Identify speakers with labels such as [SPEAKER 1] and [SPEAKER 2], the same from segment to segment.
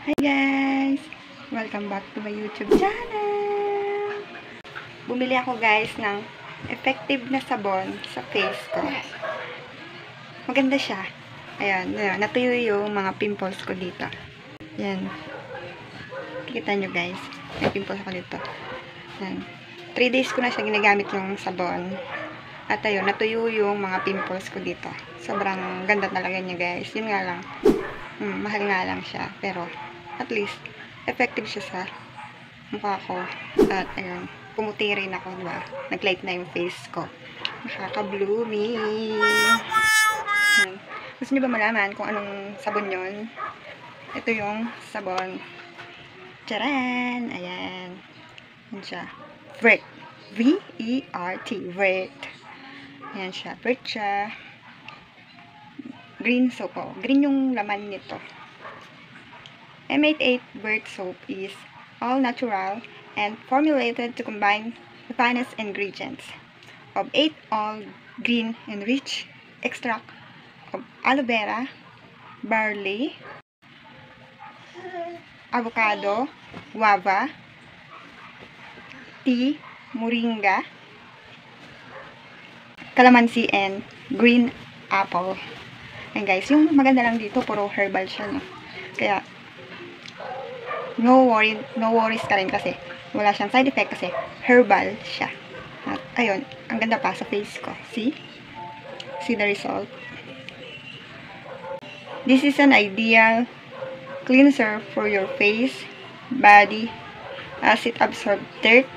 [SPEAKER 1] Hi guys! Welcome back to my YouTube channel! Bumili ako guys ng effective na sabon sa face ko. Maganda siya. Ayan, natuyo yung mga pimples ko dito. Ayan. Kikita nyo guys. May pimples ako dito. Ayan. 3 days ko na siya ginagamit yung sabon. At ayun, natuyo yung mga pimples ko dito. Sobrang ganda talaga niya guys. Yun nga lang. Mahal nga lang siya. Pero at least, effective siya sa mukha ko. At, ayun, pumuti rin ako, diba? Nag-light na yung face ko. Nakaka-blooming. Gusto nyo ba malaman kung anong sabon yun? Ito yung sabon. Charan! Ayan. Ayan siya. Vert. V-E-R-T. Vert. Ayan siya. Vert siya. Green soap. Oh. Green yung laman nito. M88 Vert soap is all natural and formulated to combine the finest ingredients of 8 all green and rich extract of aloe vera, barley, avocado, guava, tea, moringa, calamansi, and green apple. And guys, yung maganda lang dito, puro herbal siya, no? Kaya no worries ka rin kasi wala siyang side effect kasi herbal siya. At ayun, ang ganda pa sa face ko. See the result. This is an ideal cleanser for your face, body, as it absorbs dirt,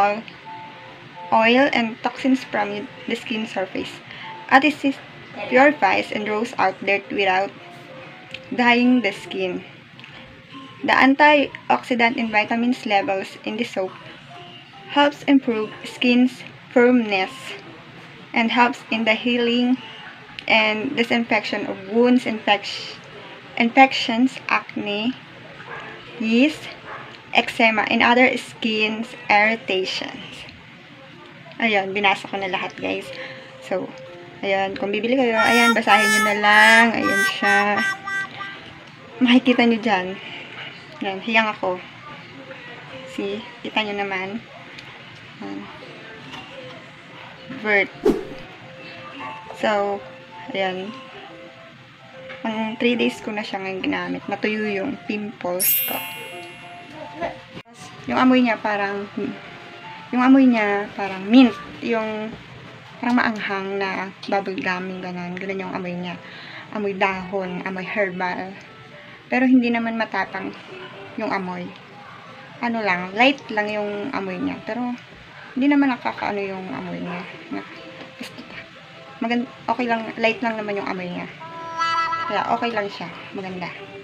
[SPEAKER 1] oil, and toxins from the skin surface. At it purifies and draws out dirt without dyeing the skin. The antioxidant and vitamins levels in the soap helps improve skin's firmness and helps in the healing and disinfection of wounds, infections, acne, yeast, eczema, and other skin irritations. Ayan, binasa ko na lahat guys. So, ayan, kung bibili kayo, ayan, basahin nyo na lang. Ayan siya. Makikita nyo dyan. Ayan, hiyang ako. See? Kita nyo naman. Vert. So, ayan. Ang 3 days ko na siya ngayon ginamit. Natuyo yung pimples ko. Yung amoy niya parang mint. Yung parang maanghang na bubble gum, ganun. Ganun yung amoy niya. Amoy dahon, amoy herbal. Pero hindi naman matapang yung amoy. Ano lang, light lang yung amoy niya. Pero, hindi naman nakakaano yung amoy niya. Okay lang, light lang naman yung amoy niya. Kaya, okay lang siya. Maganda.